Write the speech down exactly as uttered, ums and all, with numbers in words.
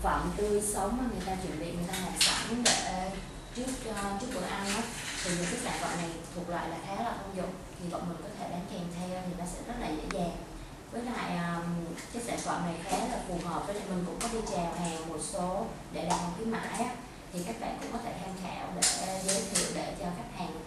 phẩm tươi sống mà người ta chuẩn bị, người ta làm sẵn để trước uh, trước bữa ăn đó, thì những cái sản phẩm này thuộc loại là khá là thông dụng, thì bọn mình có thể bán kèm theo thì nó sẽ rất là dễ dàng. Với lại um, cái sản phẩm này khá là phù hợp, với lại mình cũng có đi chào hàng một số để đặt một cái mã á, thì các bạn cũng có thể tham khảo để giới thiệu để cho khách hàng